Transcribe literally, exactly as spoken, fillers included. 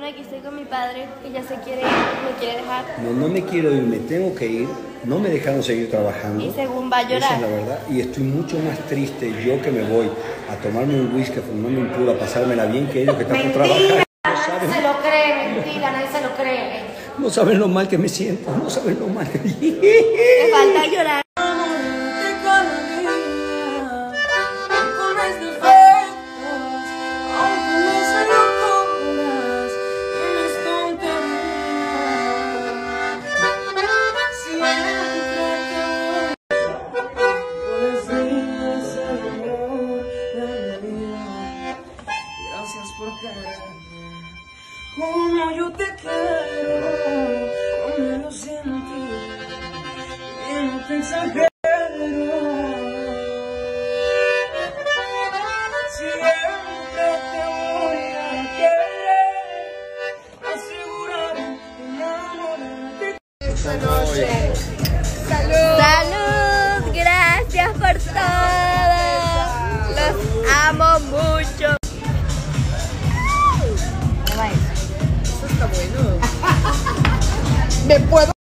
Mira, aquí estoy con mi padre, que ya se quiere ir, me quiere dejar. No, no me quiero ir, me tengo que ir. No me dejaron seguir trabajando. Y según va a llorar. Esa es la verdad. Y estoy mucho más triste yo que me voy a tomarme un whisky, a fumarme un puro, a pasármela bien que ellos que están por trabajar. Mentira, No nadie saben, se lo cree, mentira, nadie se lo cree. no saben lo mal que me siento, no saben lo mal que... Te falta llorar. Gracias por quererme como yo te quiero, como lo sentí, y no te exagero.